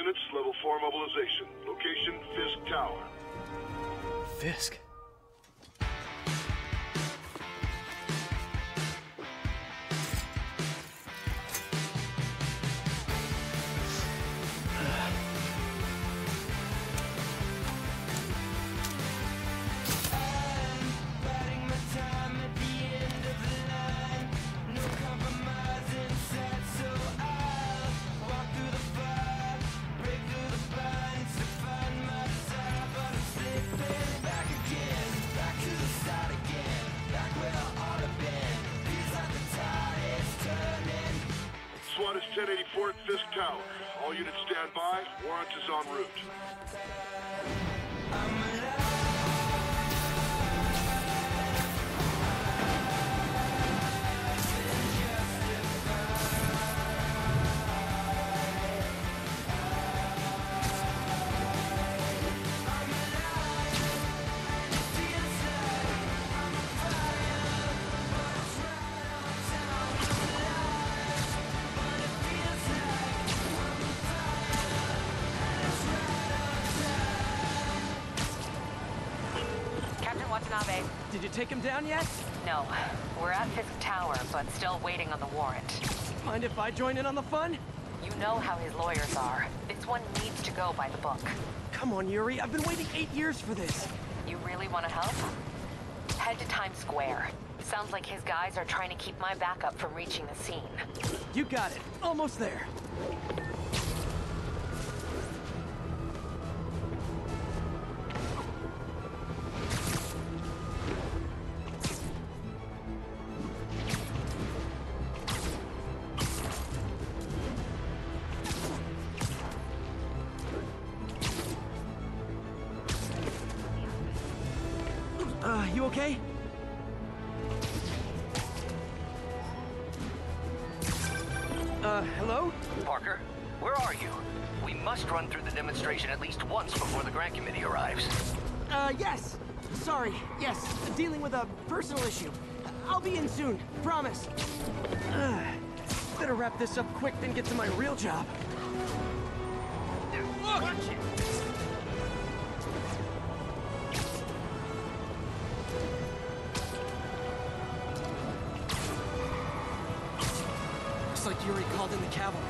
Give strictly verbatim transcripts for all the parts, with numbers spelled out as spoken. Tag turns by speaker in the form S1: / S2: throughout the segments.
S1: units, level four mobilization. Location, Fisk Tower.
S2: Fisk?
S1: SWAT is ten eighty-four at Fisk Tower. All units stand by. Warrant is en route.
S2: Did you take him down yet?
S3: No. We're at Fisk Tower, but still waiting on the warrant.
S2: Mind if I join in on the fun?
S3: You know how his lawyers are. This one needs to go by the book.
S2: Come on, Yuri. I've been waiting eight years for this.
S3: You really want to help? Head to Times Square. Sounds like his guys are trying to keep my backup from reaching the scene.
S2: You got it. Almost there. Uh, you okay? Uh, hello?
S4: Parker, where are you? We must run through the demonstration at least once before the grant committee arrives.
S2: Uh, yes. Sorry, yes. Dealing with a personal issue. I'll be in soon, promise. Uh, better wrap this up quick than get to my real job.
S4: Look! Watch it!
S2: Looks like Yuri called in the cavalry.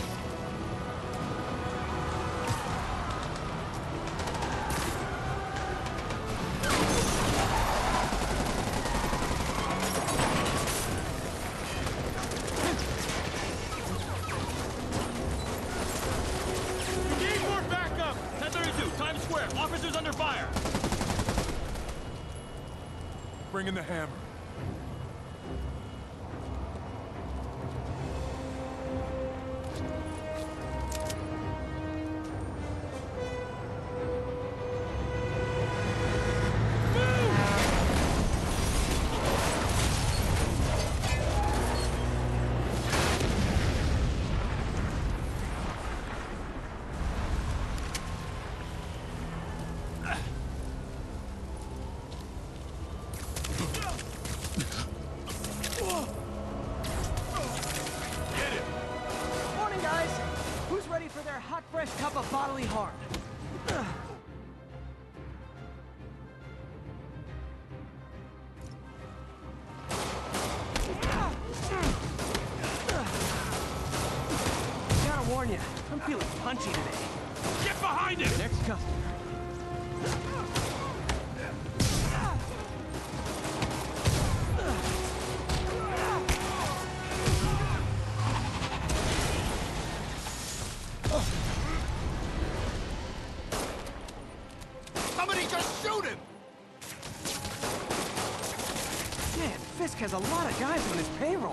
S5: Need more backup! ten thirty-two, Times Square. Officers under fire.
S6: Bring in the hammer.
S2: For their hot, fresh cup of bodily harm. Ugh. Gotta warn you, I'm feeling punchy today.
S5: Get behind him!
S2: Next customer.
S5: Somebody just shoot him!
S2: Man, Fisk has a lot of guys on his payroll.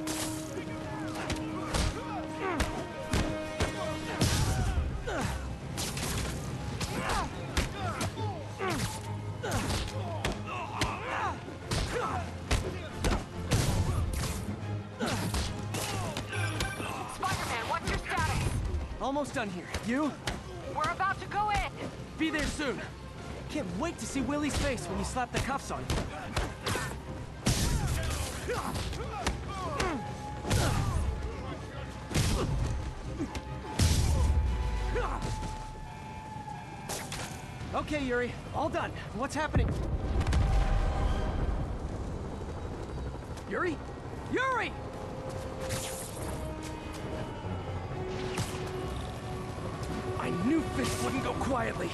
S3: Spider-Man, what's your status?
S2: Almost done here. You?
S3: We're about to go in.
S2: Be there soon. Can't wait to see Willie's face when you slap the cuffs on him. Okay, Yuri, all done. What's happening? Yuri? Yuri! I knew Fisk wouldn't go quietly.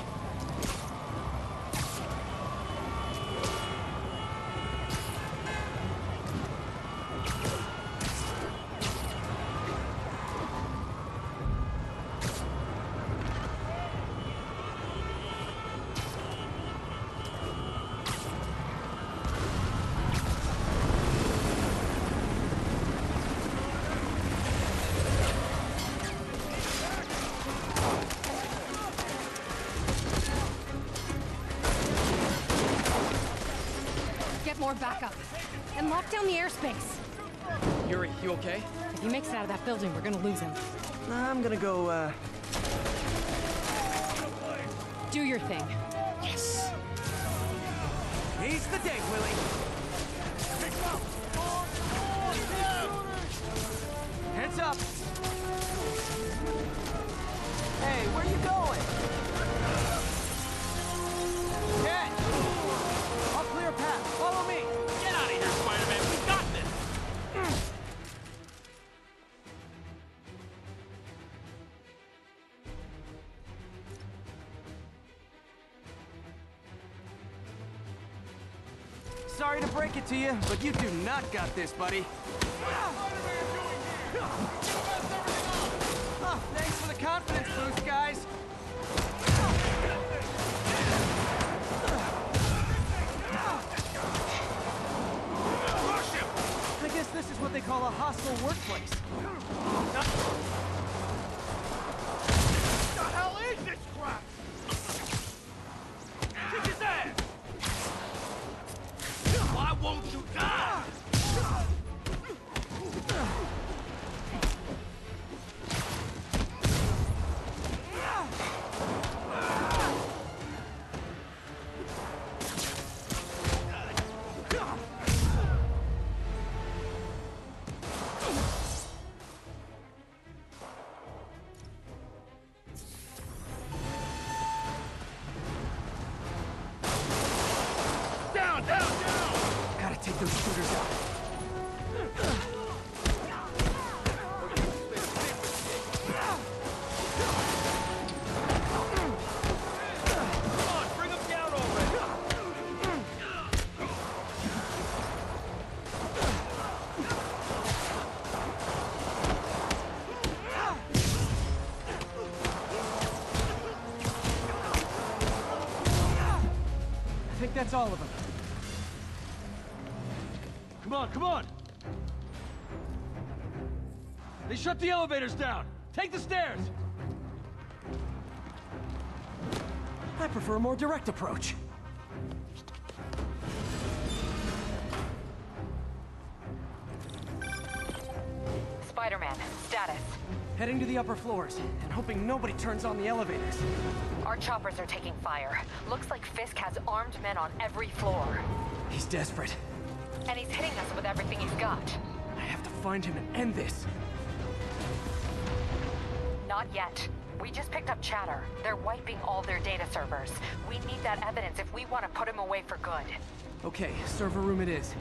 S7: More backup. And lock down the airspace.
S2: Yuri, you okay?
S7: If he makes it out of that building, we're gonna lose him.
S2: I'm gonna go, uh...
S7: Do your thing.
S2: Yes! He's the day, Willie! Heads up! Hey, where you going? Cat! I'll clear a path. Follow me!
S5: Get out of here, Spider-Man. We got this.
S2: Sorry to break it to you, but you do not got this, buddy. Oh, thanks for the confidence boost, guys. I guess this is what they call a hostile workplace.
S5: What the hell is this crap? Kick his ass! Why won't you die? Down, down, down!
S2: Gotta take those shooters out.
S5: Come on, bring him down already!
S2: I think that's all of them.
S5: Come on, come on! They shut the elevators down! Take the stairs!
S2: I prefer a more direct approach.
S3: Spider-Man, status.
S2: Heading to the upper floors, and hoping nobody turns on the elevators.
S3: Our choppers are taking fire. Looks like Fisk has armed men on every floor.
S2: He's desperate.
S3: And he's hitting us with everything he's got.
S2: I have to find him and end this.
S3: Not yet. We just picked up chatter. They're wiping all their data servers. We need that evidence if we want to put him away for good.
S2: Okay, server room it is.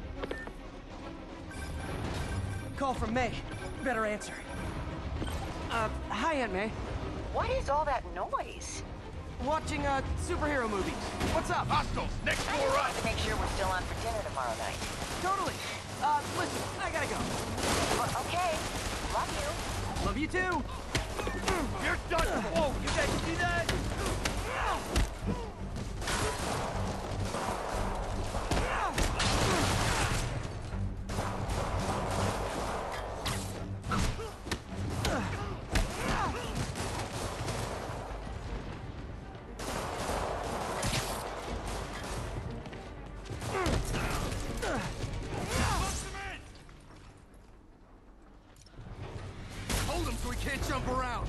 S2: Call from May. Better answer. Uh, hi, Aunt May.
S3: What is all that noise?
S2: Watching, uh, superhero movies. What's up?
S5: Hostiles, next
S3: I
S5: floor
S3: just
S5: up!
S3: wanted to make sure we're still on for dinner tomorrow night.
S2: Totally. Uh, listen, I gotta go.
S3: Well, okay. Love you.
S2: Love you too.
S5: You're done! Whoa, you guys see that?
S6: Hold him so he can't jump around.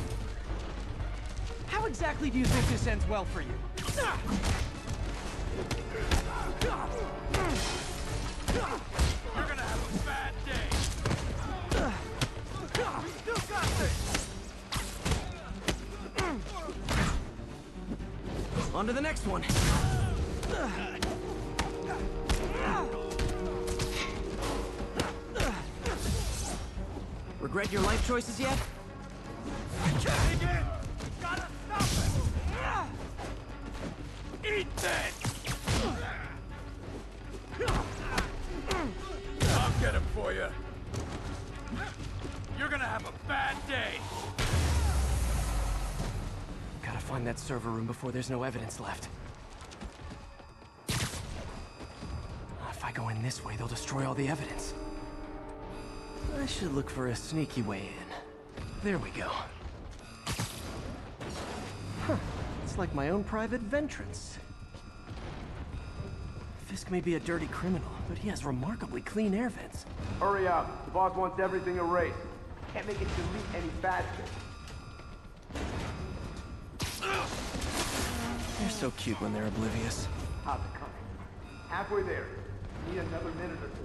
S2: How exactly do you think this ends well for you?
S5: You're gonna have a bad day! We still got this!
S2: On to the next one. Regret your life choices yet?
S5: Gotta stop it! Eat that! I'll get him for you. You're gonna have a bad day.
S2: Gotta find that server room before there's no evidence left. If I go in this way, they'll destroy all the evidence. I should look for a sneaky way in. There we go. Huh. It's like my own private ventrance. Fisk may be a dirty criminal, but he has remarkably clean air vents.
S8: Hurry up. The boss wants everything erased. Can't make it delete any faster.
S2: They're so cute when they're oblivious.
S8: How's it coming? Halfway there. Need another minute or two.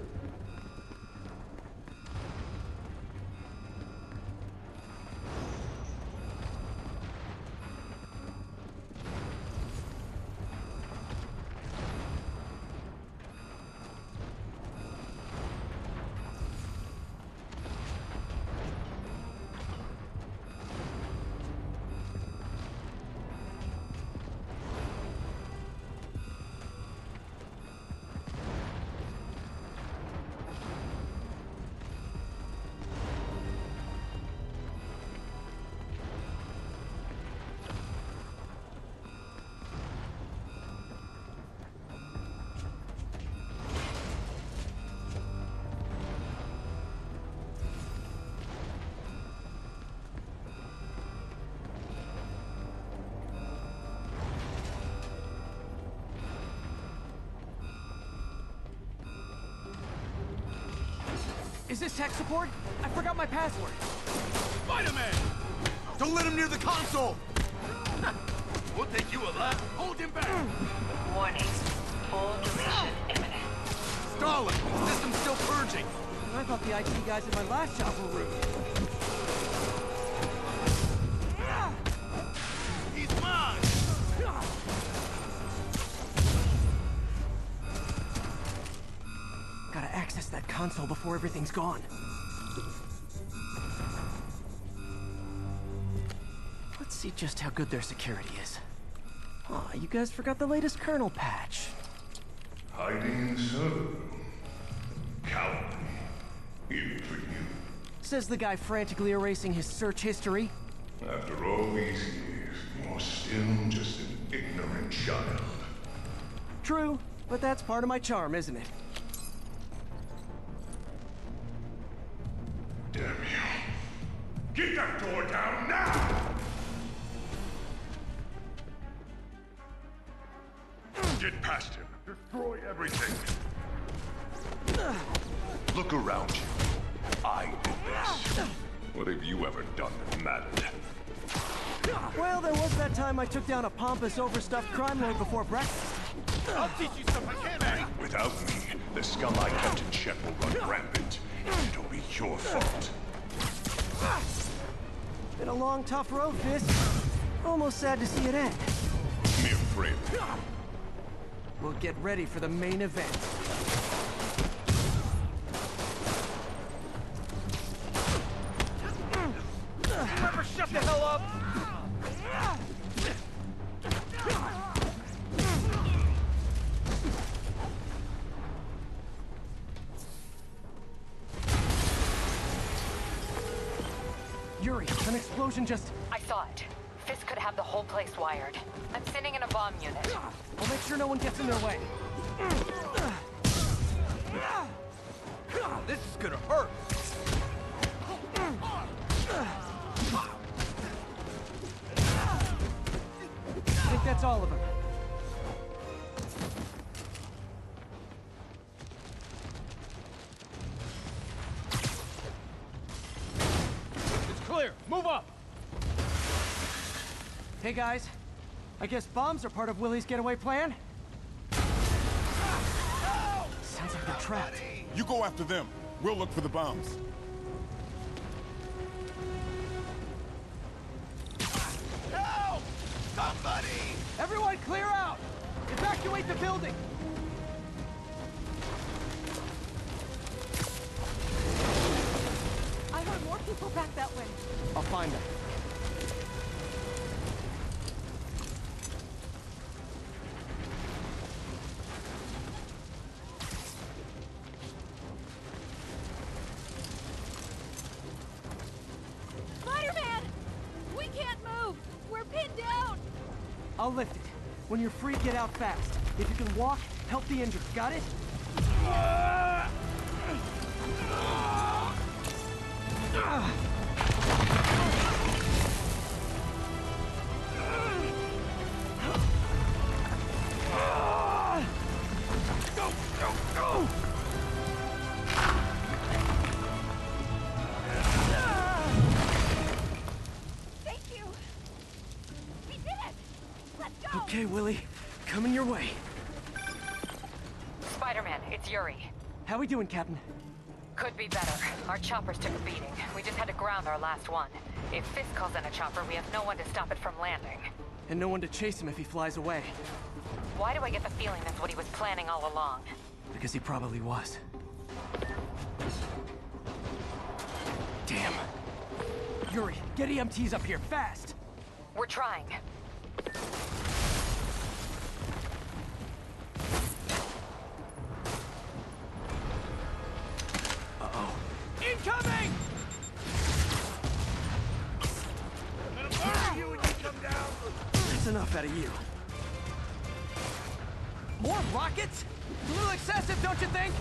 S2: Is this tech support? I forgot my password.
S5: Spider-Man!
S6: Don't let him near the console!
S5: We'll take you alive. Hold him back.
S3: Warning. Full deletion imminent.
S6: Stalin! The system's still purging!
S2: I thought the I T guys at my last job were rude.
S5: He's mine.
S2: Gotta access that console before everything's gone. Let's see just how good their security is. Aw, you guys forgot the latest kernel patch.
S1: Hiding in the server room. Cowardly. Even for you.
S2: Says the guy frantically erasing his search history.
S1: After all these years, you're still just an ignorant child.
S2: True, but that's part of my charm, isn't it?
S1: Damn you. Get that door down now! Get past him. Destroy everything. Look around you. I did this. What have you ever done that mattered?
S2: Well, there was that time I took down a pompous, overstuffed crime lord before breakfast.
S5: I'll teach you something, can't I?
S1: Without me, the scum I kept in check will run rampant. It'll be your fault.
S2: Been a long, tough road, Fisk. Almost sad to see it end.
S1: Mere friend.
S2: We'll get ready for the main event.
S5: Never shut the hell up!
S2: Yuri, an explosion just...
S3: I saw it. Fisk could have the whole place wired. I'm sending in a bomb unit.
S2: We'll make sure no one gets in their way.
S5: This is gonna hurt.
S2: I think that's all of them.
S5: It's clear. Move up.
S2: Hey guys, I guess bombs are part of Willie's getaway plan? Sounds like they're trapped.
S6: You go after them. We'll look for the bombs.
S5: Help! Somebody!
S2: Everyone clear out! Evacuate the building!
S7: I heard more people back that way.
S2: I'll find them.
S7: Spider-Man! We can't move! We're pinned down!
S2: I'll lift it. When you're free, get out fast. If you can walk, help the injured. Got it? Go, go, go!
S7: Thank you! We did it! Let's go!
S2: Okay, Willie. Coming your way.
S3: Spider-Man, it's Yuri.
S2: How we doing, Captain?
S3: Could be better. Our choppers took a beating. We just had to ground our last one. If Fisk calls in a chopper, we have no one to stop it from landing.
S2: And no one to chase him if he flies away.
S3: Why do I get the feeling that's what he was planning all along?
S2: Because he probably was. Damn. Yuri, get E M Ts up here, fast!
S3: We're trying.
S2: Uh-oh. Incoming!
S1: Murder you when you come down!
S2: That's enough out of you. More rockets? A little excessive, don't you think?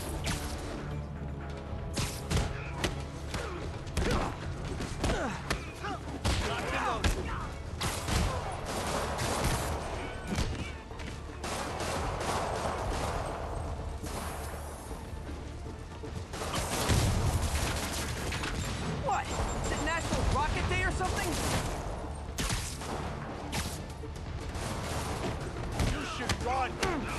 S2: What? Is it National Rocket Day or something?
S1: You should run!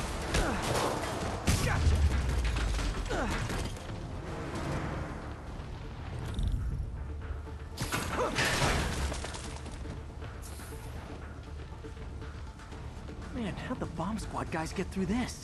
S2: Man, how'd the bomb squad guys get through this?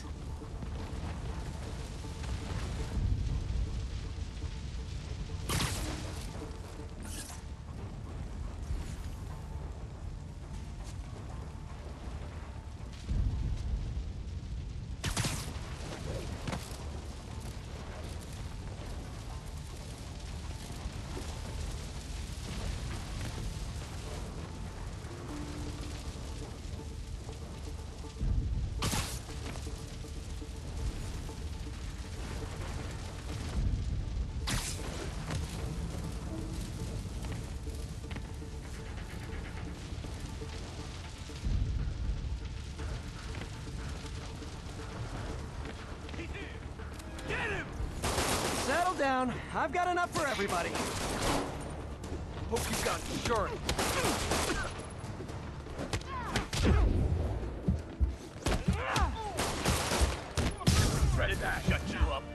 S2: Settle down. I've got enough for everybody.
S1: Hope you got insurance. Ready to shut you up.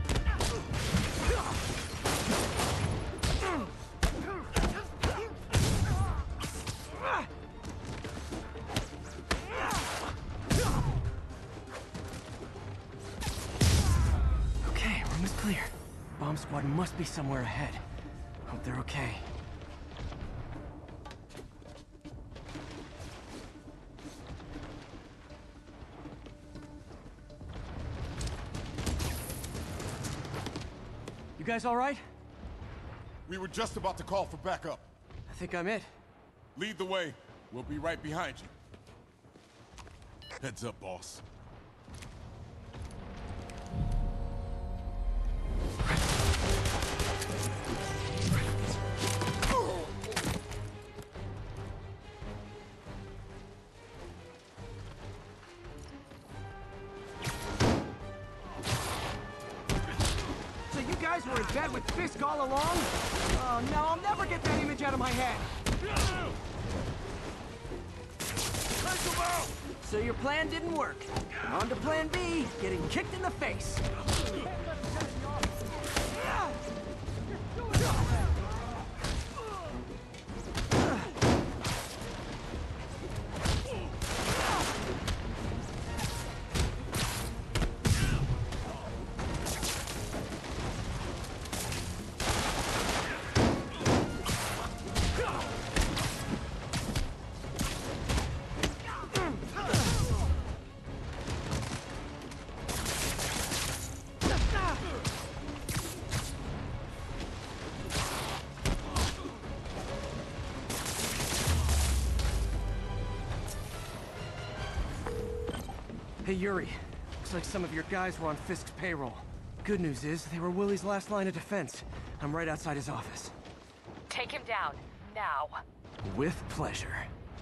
S2: Okay, room is clear. Bomb squad must be somewhere ahead. Hope they're okay. You guys all right?
S6: We were just about to call for backup.
S2: I think I'm it.
S6: Lead the way. We'll be right behind you. Heads up, boss.
S2: So you guys were in bed with Fisk all along? Oh, no, I'll never get that image out of my head. So your plan didn't work. On to plan B, getting kicked in the face. Hey, Yuri. Looks like some of your guys were on Fisk's payroll. Good news is, they were Willie's last line of defense. I'm right outside his office.
S3: Take him down, now.
S2: With pleasure.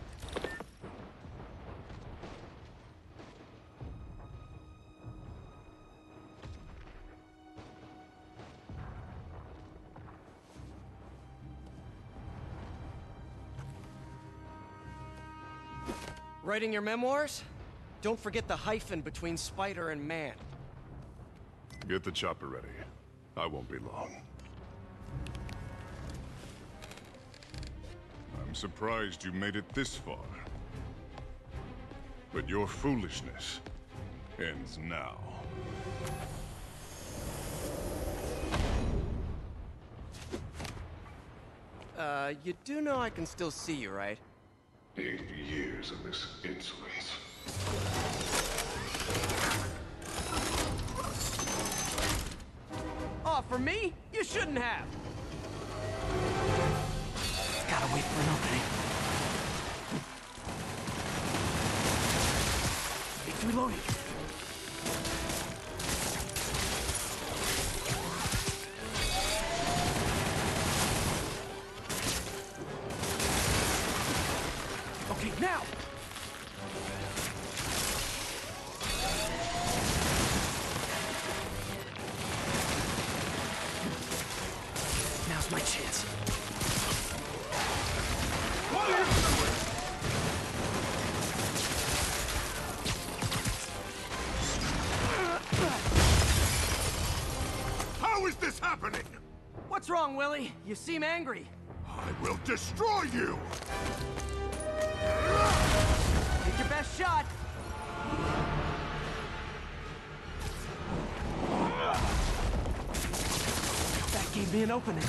S2: Writing your memoirs? Don't forget the hyphen between spider and man.
S1: Get the chopper ready. I won't be long. I'm surprised you made it this far. But your foolishness ends now.
S2: Uh, you do know I can still see you, right?
S1: Eight years of this insolence.
S2: Oh, for me? You shouldn't have! Gotta wait for an opening. It's reloading. Okay, now! Now's my chance.
S1: How is this happening?
S2: What's wrong, Willie? You seem angry.
S1: I will destroy you!
S2: Take your best shot. That gave me an opening.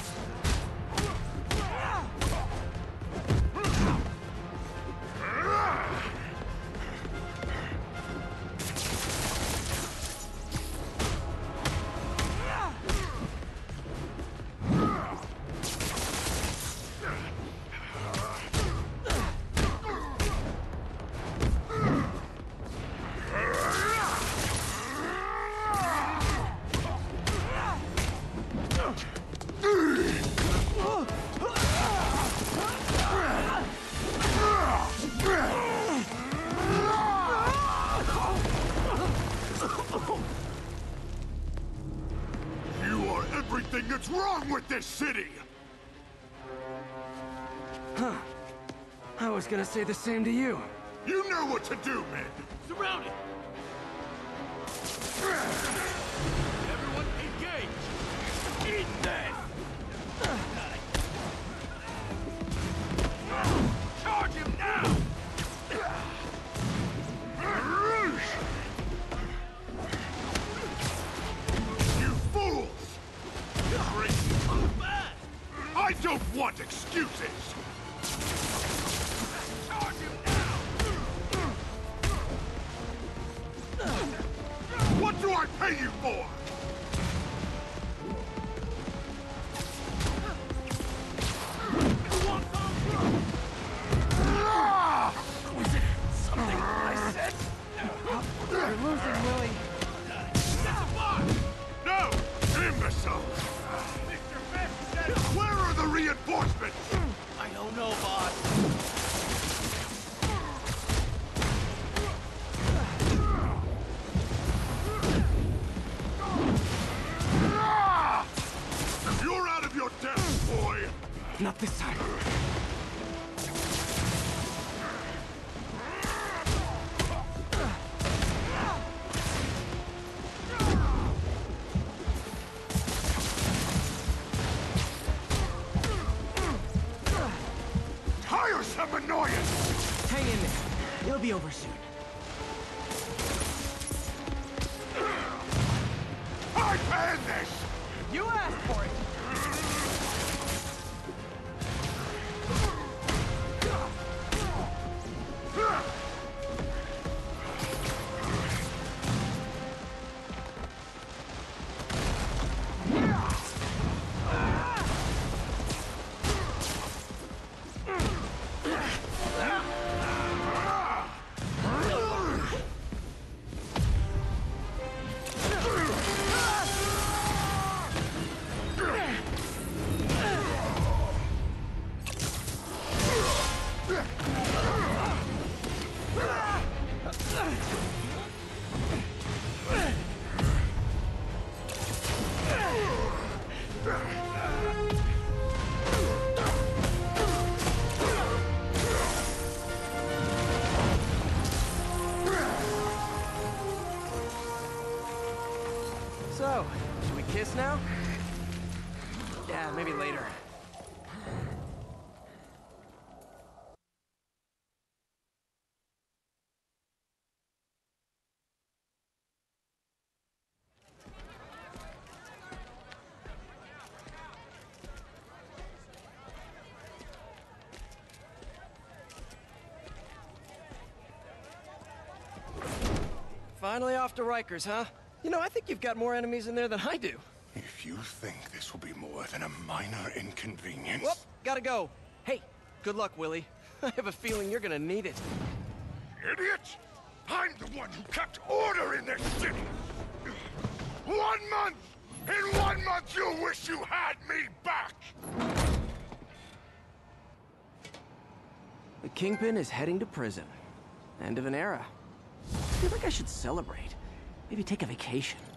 S1: You are everything that's wrong with this city!
S2: Huh. I was gonna say the same to you.
S1: You know what to do, men!
S5: Surround it! Everyone engage! Eat that! Charge him now!
S1: You fools! I don't want excuses!
S5: Charge him now!
S1: What do I pay you for?
S2: Was it something I said? You're losing, Willie.
S1: No! Imbecile! Where are the reinforcements?
S5: I don't know, boss.
S1: You're out of your depth, boy!
S2: Not this time.
S1: Tiresome annoyance!
S2: Hang in there. It'll be over soon.
S1: I planned this!
S2: You asked for it! kiss now? Yeah, maybe later. Finally off to Rikers, huh? You know, I think you've got more enemies in there than I do.
S9: If you think this will be more than a minor inconvenience...
S2: Whoop, gotta go. Hey, good luck, Willie. I have a feeling you're gonna need it.
S9: Idiot! I'm the one who kept order in this city! One month! In one month you'll wish you had me back!
S2: The Kingpin is heading to prison. End of an era. I feel like I should celebrate. Maybe take a vacation.